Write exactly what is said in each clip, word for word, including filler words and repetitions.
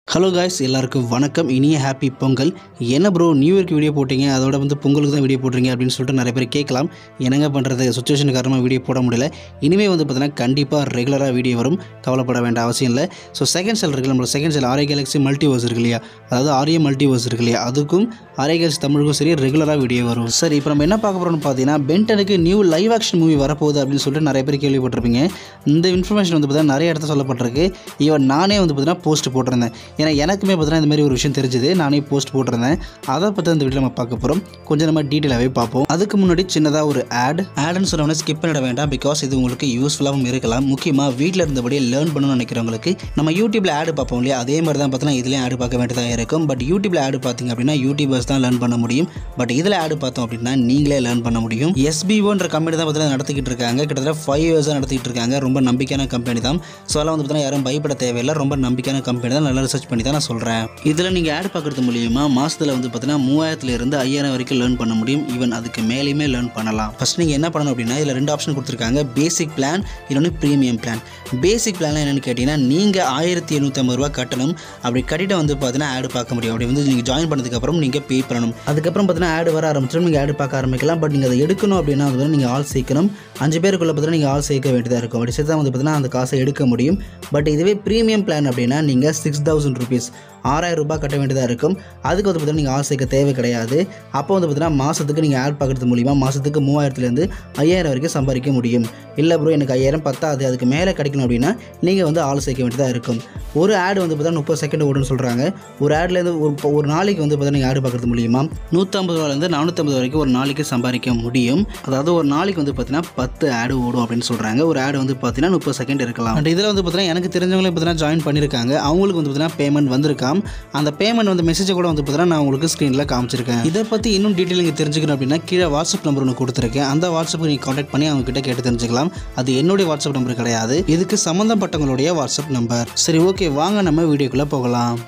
Hello guys, எல்லாருக்கும் வணக்கம். இனிய ஹாப்பி பொங்கல். என்ன ப்ரோ நியூ இயர்க்கு வீடியோ போட்டிங்க, அதோட வந்து பொங்கலுக்கு தான் வீடியோ போடுறீங்க அப்படின்னு சொல்லிட்டு நிறைய பேர் கேட்கலாம். என்னங்க பண்ணுறது, சுச்சுவேஷன் காரணமாக வீடியோ போட முடியல. இனிமேல் வந்து பார்த்தீங்கன்னா கண்டிப்பாக ரெகுலராக வீடியோ வரும், கவலைப்பட வேண்டிய அவசியம் இல்லை. ஸோ செகண்ட் செல் இருக்குது, நம்மளோட செகண்ட் செல் ஆர்ஏ கேலக்ஸி மல்டிவர்ஸ் இருக்கு இல்லையா, அதாவது ஆர்ஏ மல்டிவர்ஸ் இருக்கு இல்லையா, அதுக்கும் ஆர்ஏ கேலக்ஸி தமிழுக்கும் சரி ரெகுலராக வீடியோ வரும். சரி, இப்போ நம்ம என்ன பார்க்க போகிறோம்னு பார்த்தீங்கன்னா பென்டனுக்கு நியூ லைவ் ஆக்ஷன் மூவி வரப்போகுது அப்படின்னு சொல்லிட்டு நிறைய பேர் கேள்விப்பட்டிருப்பீங்க. இந்த இன்ஃபர்மேஷன் வந்து பார்த்தீங்கன்னா நிறைய இடத்துல சொல்லப்பட்டிருக்கு. ஈவன் நானே வந்து பார்த்தீங்கன்னா போஸ்ட் போட்டிருந்தேன். ஏன்னா எனக்குமே பார்த்தீங்கன்னா இந்த மாதிரி ஒரு விஷயம் தெரிஞ்சது, நானே போஸ்ட் போட்டிருந்தேன். அதை பற்றி இந்த வீடியோ நம்ம பார்க்க போகிறோம். கொஞ்சம் நம்ம டீட்டெயிலாகவே பார்ப்போம். அதுக்கு முன்னாடி சின்னதாக ஒரு ஆட் ஆடுன்னு சொன்னோன்னே ஸ்கிப் பண்ணிட வேண்டாம். பிகாஸ் இது உங்களுக்கு யூஸ்ஃபுல்லாகவும் இருக்கலாம். முக்கியமாக வீட்டில் இருந்தபடியே லேர்ன் பண்ணணும்னு நினைக்கிறவங்களுக்கு நம்ம யூடியூப்பில் ஆடு பார்ப்போம் இல்லையா, அதே மாதிரி தான் பார்த்தீங்கன்னா இதுலேயும் ஆடு பார்க்க வேண்டியதாக இருக்கும். பட் யூடியூப்பில் ஆடு பார்த்தீங்க அப்படின்னா யூடியூபர்ஸ் தான் லேர்ன் பண்ண முடியும். பட் இதில் ஆடு பார்த்தோம் அப்படின்னா நீங்களே லேர்ன் பண்ண முடியும். எஸ்பிஓன்ற கம்பெனி தான் பார்த்தீங்கன்னா நடத்திக்கிட்டு இருக்காங்க. கிட்டத்தட்ட ஃபைவ் இயர்ஸாக நடத்திக்கிட்டு இருக்காங்க. ரொம்ப நம்பிக்கையான கம்பெனி தான். ஸோ அதெல்லாம் வந்து பார்த்தீங்கன்னா யாரும் பயப்பட தேவையில்லை. ரொம்ப நம்பிக்கையான கம்பெனி தான். நல்லா ரிசர்ச் பண்ணி தான் நான் சொல்கிறேன். இதில் நீங்கள் ஆட் பார்க்குறது மூலியமா மாதத்தில் வந்து பார்த்தீங்கன்னா மூவாயிரத்துலேருந்து ஐயாயிரம் வரைக்கும் லேர்ன் பண்ண முடியும். ஈவன் அதுக்கு மேலேயுமே லேர்ன் பண்ணலாம். ஃபஸ்ட் நீங்கள் என்ன பண்ணணும் அப்படின்னா, இதில் ரெண்டு ஆப்ஷன் கொடுத்துருக்காங்க, பேசிக் பிளான், இன்னொன்று ப்ரீமியம் பிளான். பேசிக் பிளான் என்னென்னு கேட்டிங்கன்னா, நீங்கள் ஆயிரத்தி எழுநூற்றி ஐம்பது ரூபா கட்டணும். அப்படி கட்டிட்டு வந்து பார்த்தீங்கன்னா ஆடு பார்க்க முடியும். அப்படி வந்து நீங்கள் ஜாயின் பண்ணதுக்கப்புறம் நீங்கள் பே பண்ணணும். அதுக்கப்புறம் பார்த்தீங்கன்னா ஆடு வர ஆரம்பிச்சிடும், நீங்கள் ஆடு பார்க்க ஆரம்பிக்கலாம். பட் நீங்கள் அதை எடுக்கணும் அப்படின்னா வந்து நீங்கள் ஆள் சேர்க்கணும். அஞ்சு பேருக்குள்ளே பார்த்தீங்கன்னா நீங்கள் ஆள் சேர்க்க வேண்டியதாக இருக்கும். அப்படி சேர்த்து தான் வந்து பார்த்தீங்கன்னா அந்த காசை எடுக்க முடியும். பட் இதுவே ப்ரீமியம் பிளான் அப்படின்னா நீங்கள் சிக்ஸ் தௌசண்ட் ருபீஸ் ஆறாயிரம் ரூபாய் கட்ட வேண்டியதாக இருக்கும். அதுக்கு வந்து பார்த்தீங்கன்னா நீங்கள் ஆள் சேர்க்க தேவை கிடையாது. அப்போ வந்து பார்த்தீங்கன்னா மாதத்துக்கு நீங்கள் ஆட் பார்க்குறது மூலிமா மாதத்துக்கு மூவாயிரத்துலேருந்து ஐயாயிரம் வரைக்கும் சம்பாதிக்க முடியும். இல்லை ப்ரோ எனக்கு ஐயாயிரம் பத்தாது, அதுக்கு மேலே கிடைக்கணும் அப்படின்னா நீங்கள் வந்து ஆள் சேர்க்க வேண்டியதாக இருக்கும். ஒரு ஆடு வந்து பார்த்தீங்கன்னா முப்பது செகண்ட் ஓடுன்னு சொல்கிறாங்க. ஒரு ஆட்லேருந்து ஒரு ஒரு நாளைக்கு வந்து பார்த்தீங்கன்னா நீங்கள் ஆடு பார்க்குறது மூலிமா நூற்றம்பது ரூபாலேருந்து நானூற்றம்பது வரைக்கும் ஒரு நாளைக்கு சம்பாதிக்க முடியும். அதாவது ஒரு நாளைக்கு வந்து பார்த்தீங்கன்னா பத்து ஆடு ஓடும் அப்படின்னு சொல்கிறாங்க. ஒரு ஆடு வந்து பார்த்தீங்கன்னா முப்பது செகண்ட் இருக்கலாம். பட் இதில் வந்து பார்த்தீங்கன்னா எனக்கு தெரிஞ்சவங்களே பார்த்தீங்கன்னா ஜாயின் பண்ணியிருக்காங்க. அவங்களுக்கு வந்து பார்த்தீங்கன்னா பேமெண்ட் வந்திருக்காம். அந்த பேமெண்ட் வந்து மெசேஜை கூட வந்து பார்த்தீங்கன்னா நான் உங்களுக்கு ஸ்க்ரீனில் காமிச்சிருக்கேன். இதை பற்றி இன்னும் டீட்டெயில் நீங்கள் தெரிஞ்சுக்கணும் அப்படின்னா கீழே வாட்ஸ்அப் நம்பர் ஒன்று கொடுத்துருக்கேன். அந்த வாட்ஸ்அப்புக்கு நீங்கள் கான்டாக்ட் பண்ணி அவங்க கிட்ட கேட்டு தெரிஞ்சுக்கலாம். அது என்னுடைய வாட்ஸ்அப் நம்பர் கிடையாது, இதுக்கு சம்மந்தப்பட்டவங்களுடைய வாட்ஸ்அப் நம்பர். சரி, ஓகே, வாங்க நம்ம வீடியோக்குள்ளே போகலாம்.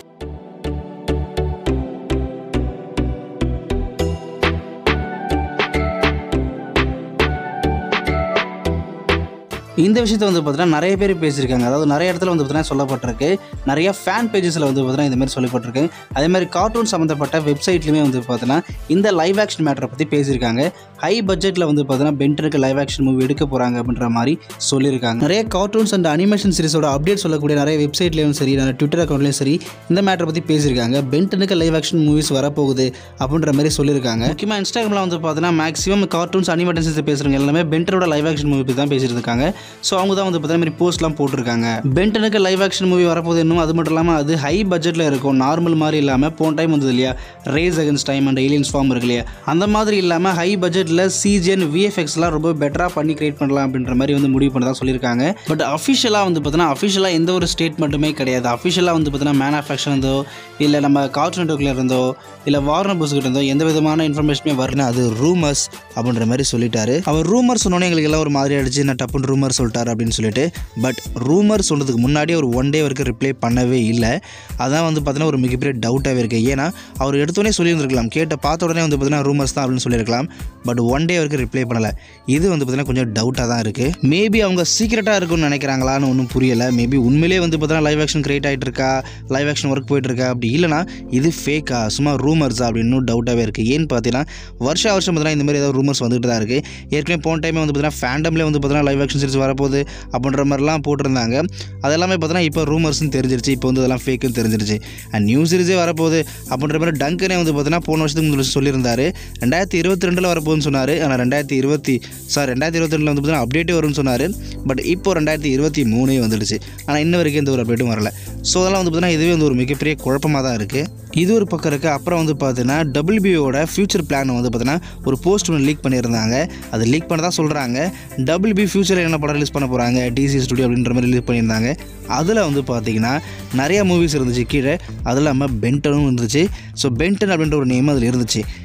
இந்த விஷயத்தை வந்து பார்த்தீங்கன்னா நிறைய பேர் பேசியிருக்காங்க. அதாவது நிறைய இடத்துல வந்து பார்த்தீங்கன்னா சொல்லப்பட்டிருக்கு. நிறைய ஃபேன் பேஜஸில் வந்து பார்த்தீங்கன்னா இந்த மாதிரி சொல்லப்பட்டிருக்கு. அதே மாதிரி கார்ட்டூன் சம்மந்தப்பட்ட வெப்சைட்லையுமே வந்து பார்த்தீங்கன்னா இந்த லைவ் ஆக்ஷன் மேட்டரை பற்றி பேசியிருக்காங்க. ஹை பட்ஜெட்டில் வந்து பார்த்தீங்கன்னா பென்டனுக்கு லைவ் ஆக்ஷன் மூவி எடுக்க போகிறாங்க அப்படின்ற மாதிரி சொல்லியிருக்காங்க. நிறைய கார்ட்டூன்ஸ் அண்ட் அனிமேஷன் சீரிஸோட அப்டேட் சொல்லக்கூடிய நிறைய வெப்சைட்லேயும் சரி, நிறைய ட்விட்டர் அக்கௌண்ட்லேயும் சரி இந்த மேட்டரை பற்றி பேசியிருக்காங்க. பென்டனுக்கு லைவ் ஆக்ஷன் மூவிஸ் வரப்போகுது அப்படின்ற மாதிரி சொல்லியிருக்காங்க. முக்கியமாக இன்ஸ்டாகிராமில் வந்து பார்த்தீங்கன்னா மேக்ஸிமம் கார்ட்டூன்ஸ் அனிமேஷன் சீரிஸ் பேசுகிறவங்க எல்லாமே பென்டனோட லைவ் ஆக்ஷன் மூவி தான் பேசிட்டு இருக்காங்க. ஸோ அவங்க தான் வந்து பார்த்தீங்கன்னா மாதிரி போஸ்ட்லாம் போட்டிருக்காங்க. பென்டனுக்கு லைவ் ஆக்ஷன் மூவி வரப்போது. இன்னும் அது மட்டும் இல்லாமல் அது ஹை பட்ஜெட்டில் இருக்கும். நார்மல் மாதிரி இல்லாமல் போன டைம் வந்தது இல்லையா, race against time and aliens form இருக்கு இல்லையா, அந்த மாதிரி இல்லாமல் ஹை பட்ஜெட்டில் சிஜிஎன் விஎஃப்எக்ஸ்லாம் ரொம்ப பெட்டராக பண்ணி கிரியேட் பண்ணலாம் அப்படின்ற மாதிரி வந்து முடிவு பண்ணதான் சொல்லியிருக்காங்க. பட் அஃபிஷியலாக வந்து பார்த்தீங்கன்னா அஃபிஷியலாக எந்த ஒரு ஸ்டேட்மெண்ட்டுமே கிடையாது. அஃபிஷியலாக வந்து பார்த்தீங்கன்னா மேனுஃபேக்சர் இருந்தோ இல்லை நம்ம கார்ட்டூன் நெட்வொர்க்கில் இருந்தோ இல்லை வார்னர் புஸ் கிட்ட இருந்தோ எந்த விதமான இன்ஃபர்மேஷனுமே வரணும். அது ரூமர்ஸ் அப்படின்ற மாதிரி சொல்லிட்டாரு. அவர் ரூமர் சொன்னோன்னே எங்களுக்கு எல்லாம் ஒரு மாதிரி அடிச்சு நான் டப்புன்னு ரூமர் சொல்லிட்டாரு அப்படின்னு சொல்லிட்டு. பட் ரூமர் சொன்னதுக்கு முன்னாடி ஒரு ஒன் டே வரைக்கும் ரிப்ளை பண்ணவே இல்லை. அதான் வந்து பார்த்தீங்கன்னா ஒரு மிகப்பெரிய டவுட்டாகவே இருக்குது. ஏன்னா அவர் எடுத்தோடனே சொல்லியிருந்திருக்கலாம், கேட்ட பார்த்த உடனே வந்து பார்த்தீங்கன்னா ரூமர்ஸ் தான் அப்படின்னு சொல்லியிருக்கலாம். பட் ஒன் டே வரைக்கும் ரிப்ளை பண்ணலை. இது வந்து பார்த்தீங்கன்னா கொஞ்சம் டவுட்டாக தான் இருக்குது. மேபி அவங்க சீக்கிரட்டாக இருக்குன்னு நினைக்கிறாங்களான்னு ஒன்றும் புரியலை. மேபி உண்மையிலே வந்து பார்த்தீங்கன்னா லைவ் ஆக்ஷன் கிரியேட் ஆகிட்டு இருக்கா, லைவ் ஆக்ஷன் ஒர்க் போயிட்டு இருக்கா, அப்படி இல்லைனா இது ஃபேக்கா, சும்மா ரூமர்ஸா அப்படின்னு டவுட்டாகவே இருக்குது. ஏன்னு பார்த்தீங்கன்னா வருஷ வருஷம் பார்த்தீங்கன்னா இந்த மாதிரி ஏதாவது ரூமர்ஸ் வந்துட்டு தான் இருக்குது. ஏற்கனவே போன டைமே வந்து பார்த்தீங்கன்னா ஃபேண்டம்லேயே வந்து பார்த்தீங்கன்னா லைவ் ஆக்ஷன் சீரிஸ் வரப்போகுது அப்படின்ற மாதிரிலாம் போட்டிருந்தாங்க. அதெல்லாமே பார்த்தீங்கன்னா இப்போ ரூமர்ஸ்னு தெரிஞ்சிருச்சு. இப்போ வந்து அதெல்லாம் ஃபேக்குன்னு தெரிஞ்சிருச்சு. அண்ட் நியூ சீரிஸே வரப்போகுது அப்படின்ற மாதிரி டங்கனே வந்து பார்த்தீங்கன்னா போன வருஷத்துக்கு முன்னாடி சொல்லியிருந்தாரு. ரெண்டாயிரத்தி இருபத்தி ரெண்டில் வரப்போகுதுன்னு சொன்னார். ஆனால் ரெண்டாயிரத்தி இருபத்தி சார் ரெண்டாயிரத்தி இருபத்தி ரெண்டில் வந்து பார்த்தீங்கன்னா அப்டேட்டே வரும்னு சொன்னார். பட் இப்போ ரெண்டாயிரத்தி இருபத்தி மூணே வந்துடுச்சு. ஆனால் இன்ன வரைக்கும் எந்த ஒரு அப்டேட்டும் வரல. ஸோ அதெல்லாம் வந்து பார்த்தீங்கன்னா இதுவே வந்து ஒரு மிகப்பெரிய குழப்பமாக தான் இருக்குது. இது ஒரு பக்கம் இருக்குது. அப்புறம் வந்து பார்த்தீங்கன்னா டபிள்யூபிஓட ஃபியூச்சர் பிளான் வந்து பார்த்தீங்கன்னா ஒரு போஸ்ட் ஒன்று லீக் பண்ணியிருந்தாங்க. அது லீக் பண்ண தான் சொல்கிறாங்க. டபிள்யூபி ஃபியூச்சரில் என்ன படம் ரிலீஸ் பண்ண போகிறாங்க, டிசி ஸ்டுடியோ அப்படின்ற மாதிரி ரிலீஸ் பண்ணியிருந்தாங்க. அதில் வந்து பார்த்தீங்கன்னா நிறையா மூவிஸ் இருந்துச்சு கீழே. அது இல்லாமல் பென்டனும் இருந்துச்சு. ஸோ பென்டன் அப்படின்ற ஒரு நேம் அதில் இருந்துச்சு.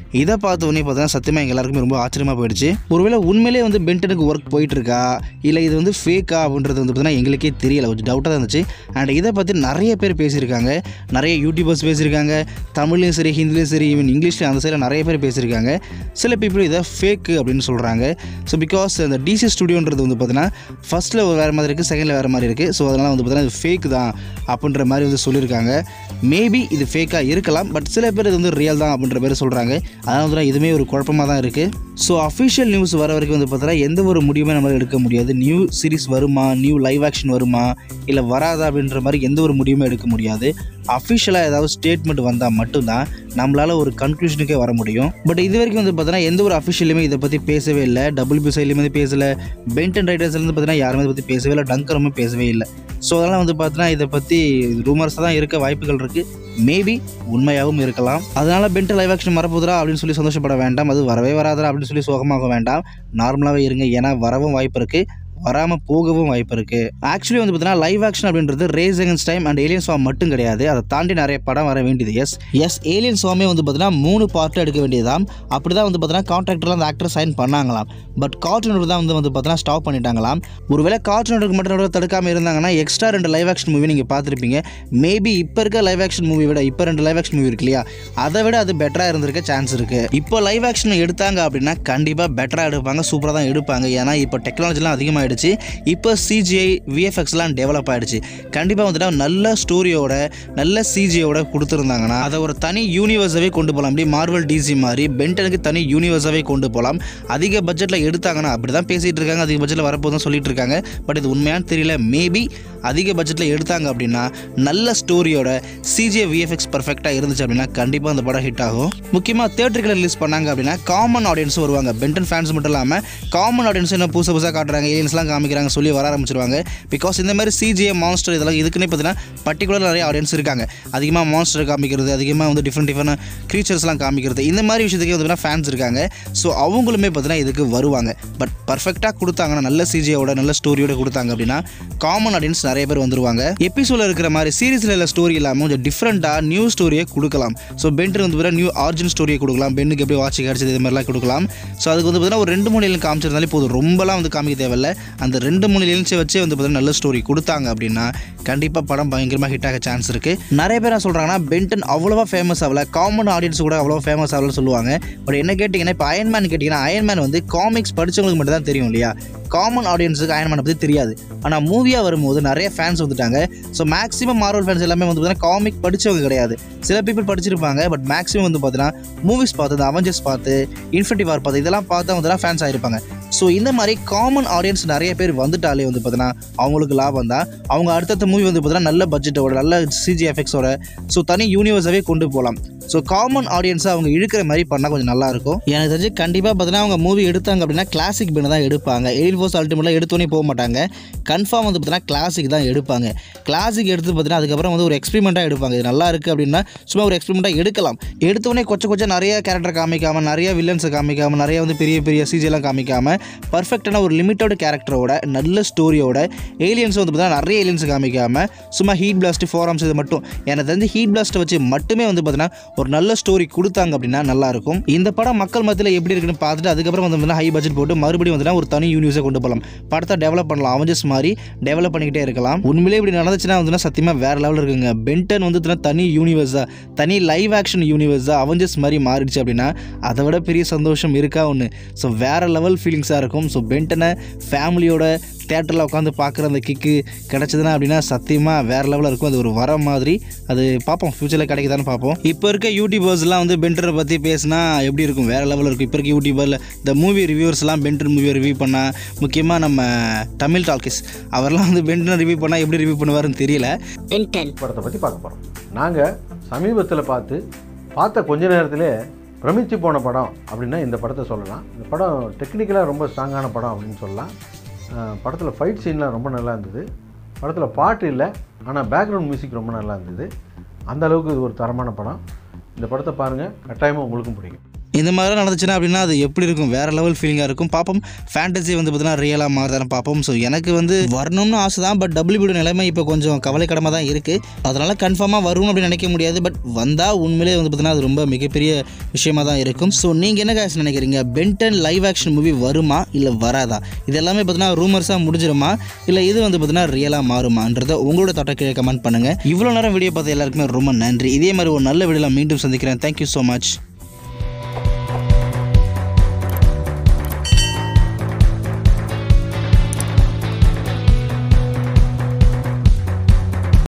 இதை பார்த்த உடனே பார்த்தீங்கன்னா சத்தியமாக எங்கள் எல்லாருக்குமே ரொம்ப ஆச்சரியமாக போயிடுச்சு. ஒருவேளை உண்மையிலே வந்து பென்டனுக்கு ஒர்க் போயிட்டு இருக்கா இல்லை இது வந்து ஃபேக்கா அப்படின்றது வந்து பார்த்தீங்கன்னா எங்களுக்கே தெரியல, கொஞ்சம் டவுட்டாக தான் இருந்துச்சு. அண்ட் இதை பற்றி நிறைய பேர் பேசியிருக்காங்க, நிறைய யூடியூபர்ஸ் பேசியிருக்காங்க, தமிழ்லையும் சரி ஹிந்திலையும் சரி ஈவன் இங்கிலீஷில் அந்த சைடில் நிறைய பேர் பேசியிருக்காங்க. சில பீப்புள் இதை ஃபேக்கு அப்படின்னு சொல்கிறாங்க. ஸோ பிகாஸ் இந்த டிசி ஸ்டுடியோன்றது வந்து பார்த்தீங்கன்னா ஃபஸ்ட்டில் வேறு மாதிரி இருக்குது, செகண்டில் வேறு மாதிரி இருக்குது. ஸோ அதனால் வந்து பார்த்தீங்கன்னா இது ஃபேக் தான் அப்படின்ற மாதிரி வந்து சொல்லியிருக்காங்க. மேபி இது ஃபேக்காக இருக்கலாம், பட் சில பேர் இது வந்து ரியல் தான் அப்படின்ற பேர் சொல்கிறாங்க. அதனால வந்து இதுவுமே ஒரு குழப்பமாக தான் இருக்குது. ஸோ அஃபிஷியல் நியூஸ் வர வரைக்கும் வந்து பார்த்தீங்கன்னா எந்த ஒரு முடிவுமே நம்மளால் எடுக்க முடியாது. நியூ சீரிஸ் வருமா, நியூ லைவ் ஆக்ஷன் வருமா இல்லை வராதா அப்படின்ற மாதிரி எந்த ஒரு முடிவுமே எடுக்க முடியாது. அஃபிஷியலாக ஏதாவது ஸ்டேட்மெண்ட் வந்தால் மட்டும்தான் நம்மளால் ஒரு கன்க்ளூஷனுக்கே வர முடியும். பட் இது வரைக்கும் வந்து பார்த்தீங்கன்னா எந்த ஒரு அஃபிஷியலுமே இதை பற்றி பேசவே இல்லை. டபிள்யூபி சைட்லேயும் வந்து பேசலை, பென்டன் ரைடர்ஸ்லேருந்து பார்த்தீங்கன்னா யாருமே இதை பற்றி பேசவே இல்லை, டங்கருமே பேசவே இல்லை. ஸோ அதெல்லாம் வந்து பார்த்தீங்கன்னா இதை பற்றி ரூமர்ஸாக தான் இருக்க வாய்ப்புகள் இருக்குது. மேபி உண்மையாகவும் இருக்கலாம். அதனால் பென்டன் லைவ் ஆக்ஷன் வரப்போதுரா அப்படின்னு சொல்லி சந்தோஷப்பட வேண்டாம், அது வரவே வராதா அப்படின்னு சொல்லி சோகமாக வேண்டாம். நார்மலாகவே இருங்க, ஏன்னா வரவும் வாய்ப்பு இருக்குது, வராமல் போகவும் வாய்ப்பு இருக்குது. ஆக்சுவலி வந்து பார்த்தீங்கன்னா லைவ் ஆக்ஷன் அப்படின்றது race against time and alien swarm மட்டும் கிடையாது, அதை தாண்டி நிறைய படம் வர வேண்டியது. எஸ் எஸ் ஏலியன் ஸ்வாமே வந்து பார்த்தீங்கன்னா மூணு பார்ட்டில் எடுக்க வேண்டியதாம். அப்படி தான் வந்து பார்த்தீங்கன்னா கான்ட்ராக்டர்லாம் அந்த ஆக்டர் சைன் பண்ணாங்களாம். பட் கார்ட்டூன் தான் வந்து வந்து பார்த்தீங்கன்னா ஸ்டாப் பண்ணிட்டாங்களாம். ஒருவேளை கார்ட்டூனுக்கு மட்டும் தடுக்காமல் இருந்தாங்கன்னா எக்ஸ்ட்ரா ரெண்டு லைவ் ஆக்ஷன் மூவி நீங்கள் பார்த்துருப்பீங்க. மேபி இப்போ இருக்க லைவ் ஆக்ஷன் மூவி விட இப்போ ரெண்டு லைவ் ஆக்ஷன் மூவி இருக்கு இல்லையா, அதை விட அது பெட்டராக இருந்திருக்க சான்ஸ் இருக்குது. இப்போ லைவ் ஆக்ஷன் எடுத்தாங்க அப்படின்னா கண்டிப்பாக பெட்டராக எடுப்பாங்க, சூப்பராக தான் எடுப்பாங்க. ஏன்னா இப்போ டெக்னாலஜிலாம் அதிகமாகிடுச்சு, இப்போ சிஜிஐ விஎஃப்எக்ஸ்லாம் டெவலப் ஆகிடுச்சு. கண்டிப்பாக வந்துட்டு நல்ல ஸ்டோரியோட நல்ல சிஜியோட கொடுத்துருந்தாங்கன்னா அதை ஒரு தனி யூனிவர்ஸாகவே கொண்டு போகலாம். அப்படி மார்வல் டிசி மாதிரி பென்டனுக்கு தனி யூனிவர்ஸாகவே கொண்டு போகலாம். அதிக பட்ஜெட்டில் எடுத்தாங்கன்னா அப்படி தான் பேசிகிட்டு இருக்காங்க, அதிக பட்ஜெட்டில் வரப்போதும் சொல்லிட்டு இருக்காங்க. பட் இது உண்மையானு தெரியல. மேபி அதிக பட்ஜெட்டில் எடுத்தாங்க அப்படின்னா நல்ல ஸ்டோரியோட சிஜிஐ விஎஃப்எக்ஸ் பர்ஃபெக்டாக இருந்துச்சு அப்படின்னா கண்டிப்பாக அந்த படம் ஹிட் ஆகும். முக்கியமாக தியேட்டரில் ரிலீஸ் பண்ணாங்க அப்படின்னா காமன் ஆடியன்ஸும் வருவாங்க. பென்டன் ஃபேன்ஸ் மட்டும் இல்லாமல் காமன் ஆடியன்ஸ் என்ன புதுசாக புதுசாக காட்டுறாங்க, ஏலியன்ஸ்லாம் காமிக்கிறாங்க சொல்லி வர ஆரம்பிச்சிருவாங்க. பிகாஸ் இந்த மாதிரி சிஜிஐ மான்ஸ்டர் இதெல்லாம் இதுக்குன்னே பார்த்தீங்கன்னா பர்டிகுலர் நிறைய ஆடியன்ஸ் இருக்காங்க. அதிகமாக மான்ஸ்டர் காமிக்கிறது, அதிகமாக வந்து டிஃப்ரெண்ட் டிஃப்ரெண்ட் க்ரீச்சர்ஸ்லாம் காமிக்கிறது, இந்த மாதிரி விஷயத்துக்கு வந்து ஃபேன்ஸ் இருக்காங்க. ஸோ அவங்களுமே பார்த்தீங்கன்னா இதுக்கு வருவாங்க. பட் பர்ஃபெக்டாக கொடுத்தாங்கன்னா நல்ல சிஜியோட நல்ல ஸ்டோரியோட கொடுத்தாங்க அப்படின்னா காமன் ஆடியன்ஸ் நிறைய பேர் வந்துருவாங்க. எபிசோடில் இருக்கிற மாதிரி சீரிஸில் இல்லை ஸ்டோரி இல்லாமல் கொஞ்சம் டிஃப்ரெண்ட்டாக நியூ ஸ்டோரியை கொடுக்கலாம். ஸோ பென்டன் வந்து பார்த்தீங்கன்னா நியூ ஆரிஜின் ஸ்டோரியை கொடுக்கலாம், பென்னுக்கு எப்படி வாட்சி கிடச்சது இது மாதிரிலாம் கொடுக்கலாம். ஸோ அதுக்கு வந்து பார்த்தீங்கன்னா ஒரு ரெண்டு மூணு ஏலியன் காமிச்சிருந்தாலே போதும், ரொம்பலாம் வந்து காமிக்க தேவையில்லை. அந்த ரெண்டு மூணு ஏலியன்ஸை வச்சே வந்து பார்த்தீங்கன்னா நல்ல ஸ்டோரி கொடுத்தாங்க அப்படின்னா கண்டிப்பாக படம் பயங்கரமாக ஹிட் ஆக சான்ஸ் இருக்குது. நிறைய பேர் சொல்கிறாங்கன்னா பென்டன் அவ்வளோவா ஃபேமஸ் ஆகல, காமன் ஆடியன்ஸ் கூட அவ்வளோ ஃபேமஸ் ஆகலன்னு சொல்லுவாங்க. பட் என்ன கேட்டிங்கன்னா இப்போ அயன்மேன் கேட்டிங்கன்னா அயன்மேன் வந்து காமிக்ஸ் படித்தவங்களுக்கு மட்டும் தான் தெரியும் இல்லையா, காமன் ஆடியன்ஸுக்கு அயன்மேனை பற்றி தெரியாது. ஆனால் மூவியாக வரும்போது நிறைய ஃபேன்ஸ் வந்துட்டாங்க. ஸோ மேக்ஸிமம் மார்வல் ஃபேன்ஸ் எல்லாமே வந்து பார்த்தீங்கன்னா காமிக் படித்தவங்க கிடையாது, சில பீப்புள் படிச்சிருப்பாங்க. பட் மேக்ஸிமம் வந்து பார்த்தீங்கன்னா மூவிஸ் பார்த்து, அவெஞ்சர்ஸ் பார்த்து, இன்ஃபினிட்டி வார் பார்த்து, இதெல்லாம் பார்த்து வந்து ஃபேன்ஸ் ஆகிருப்பாங்க. ஸோ இந்த மாதிரி காமன் ஆடியன்ஸ் நிறைய பேர் வந்துட்டாலே வந்து பார்த்தீங்கன்னா அவங்களுக்கு லாபம் தான். அவங்க அடுத்தடுத்த மூவி வந்து பார்த்தீங்கன்னா நல்ல பட்ஜெட்டோட நல்ல சிஜி எஃபெக்ட்ஸோட ஸோ தனி யூனிவர்ஸாகவே கொண்டு போகலாம். ஸோ காமன் ஆடியன்ஸை அவங்க இழுக்கிற மாதிரி பண்ணால் கொஞ்சம் நல்லாயிருக்கும். எனக்கு தெரிஞ்சு கண்டிப்பாக பார்த்தீங்கன்னா அவங்க மூவி எடுத்தாங்க அப்படின்னா கிளாசிக் பெண்ணை தான் எடுப்பாங்க. ஏலியன் ஃபோர்ஸ் அல்டிமேட்லாம் எடுத்தோன்னே போக மாட்டாங்க, கன்ஃபார்ம் வந்து பார்த்தீங்கன்னா கிளாசிக் தான் எடுப்பாங்க. கிளாசிக் எடுத்து பார்த்தீங்கன்னா அதுக்கப்புறம் வந்து ஒரு எக்ஸ்பெரிமெண்ட்டாக எடுப்பாங்க. இது நல்லா இருக்குது அப்படின்னா சும்மா ஒரு எக்ஸ்பெரிமெண்ட்டாக எடுக்கலாம். எடுத்தோடனே கொச்ச கொச்ச நிறைய கேரக்டர் காமிக்காமல், நிறைய வில்லன்ஸை காமிக்காமல், நிறைய வந்து பெரிய பெரிய சிஜிலாம் காமிக்காமல் பர்ஃபெக்டான ஒரு லிமிட்டோட கேரக்டரோட நல்ல ஸ்டோரியோட ஏலியன்ஸ் வந்து பார்த்தீங்கன்னா நிறைய ஏலியன்ஸ் காமிக்காமல் சும்மா ஹீட் பிளாஸ்ட் ஃபோராம்ஸ் இது மட்டும் எனக்கு தெரிஞ்சு ஹீட் பிளாஸ்ட்டை வச்சு மட்டுமே வந்து பார்த்தீங்கன்னா ஒரு நல்ல ஸ்டோரி கொடுத்தாங்க அப்படின்னா நல்லாயிருக்கும். இந்த படம் மக்கள் மத்தியில் எப்படி இருக்குன்னு பார்த்துட்டு அதுக்கப்புறம் வந்து ஹை பட்ஜெட் போட்டு மறுபடியும் வந்து ஒரு தனி யூனிவர்ஸை கொண்டு போகலாம், படத்தை டெவலப் பண்ணலாம், அவெஞ்சர்ஸ் மாதிரி டெவலப் பண்ணிக்கிட்டே இருக்கலாம். உண்மையிலே இப்படி நடந்துச்சுன்னா வந்து சத்தியமாக வேறு லெவலில் இருக்குங்க. பென்டன் வந்து தனி யூனிவர்ஸாக, தனி லைவ் ஆக்ஷன் யூனிவர்ஸாக அவெஞ்சர்ஸ் மாதிரி மாறிடுச்சு அப்படின்னா அதை விட பெரிய சந்தோஷம் இருக்கா ஒன்று. ஸோ வேறு லெவல் ஃபீலிங்ஸாக இருக்கும். ஸோ பென்டனை ஃபேமிலியோட தேட்டரில் உட்காந்து பார்க்குற அந்த கிக்கு கிடச்சிதுன்னா அப்படின்னா சத்தியமாக வேறு லெவலில் இருக்கும். அது ஒரு வர மாதிரி. அது பார்ப்போம், ஃப்யூச்சரில் கிடைக்குதான்னு பார்ப்போம். இப்போ இருக்க யூடியூபர்ஸ்லாம் வந்து பென்டனை பற்றி பேசினா எப்படி இருக்கும், வேறு லெவலில் இருக்கும். இப்போ இருக்க யூடியூபரில் இந்த மூவி ரிவ்யூவர்ஸ்லாம் பென்டன் மூவியை ரிவ்யூ பண்ணால், முக்கியமாக நம்ம தமிழ் டால்கிஸ் அவரெல்லாம் வந்து பென்டனை ரிவ்யூ பண்ணால் எப்படி ரிவ்யூ பண்ணுவாருன்னு தெரியல. பென்டன் படத்தை பற்றி பார்க்க போகிறோம். நாங்கள் சமீபத்தில் பார்த்து பார்த்த கொஞ்ச நேரத்திலே பிரமிச்சு போன படம் அப்படின்னா இந்த படத்தை சொல்லலாம். இந்த படம் டெக்னிக்கலாக ரொம்ப ஸ்ட்ராங்கான படம் அப்படின்னு சொல்லலாம். படத்தில் ஃபைட் சீன்லாம் ரொம்ப நல்லா இருந்தது. படத்தில் பாட்டு இல்லை, ஆனால் பேக்ரவுண்ட் மியூசிக் ரொம்ப நல்லா இருந்தது. அந்த அளவுக்கு இது ஒரு தரமான படம். இந்த படத்தை பாருங்கள், கட்டாயமாக உங்களுக்கும் பிடிக்கும். இந்த மாதிரிலாம் நடந்துச்சுன்னா அப்படின்னா அது எப்படி இருக்கும், வேறு லெவல் ஃபீலிங்காக இருக்கும். பார்ப்போம் ஃபேண்டசி வந்து பார்த்தீங்கன்னா ரியலாக மாறுதானே பார்ப்போம். ஸோ எனக்கு வந்து வரணும்னு ஆசை தான், பட் டபிள்யூபிள்யூ நிலைமை இப்போ கொஞ்சம் கவலைக்கிடமாக தான் இருக்குது. அதனால் கன்ஃபார்மாக வரும் அப்படின்னு நினைக்க முடியாது. பட் வந்தால் உண்மையிலே வந்து பார்த்தீங்கன்னா அது ரொம்ப மிகப்பெரிய விஷயமாக தான் இருக்கும். ஸோ நீங்கள் என்ன காசு நினைக்கிறீங்க, பென்டன் லைவ் ஆக்ஷன் மூவி வருமா இல்லை வராதா? இது எல்லாமே பார்த்தீங்கன்னா ரூமர்ஸாக முடிஞ்சிருமா இல்லை இது வந்து பார்த்தீங்கன்னா ரியலாக மாறுமான்றதை உங்களோட தாட்டை கீழே கமெண்ட் பண்ணுங்கள். இவ்வளோ நேரம் வீடியோ பார்த்து எல்லாருக்குமே ரொம்ப நன்றி. இதே மாதிரி ஒரு நல்ல வீடியோவில் மீண்டும் சந்திக்கிறேன். Thank you so much.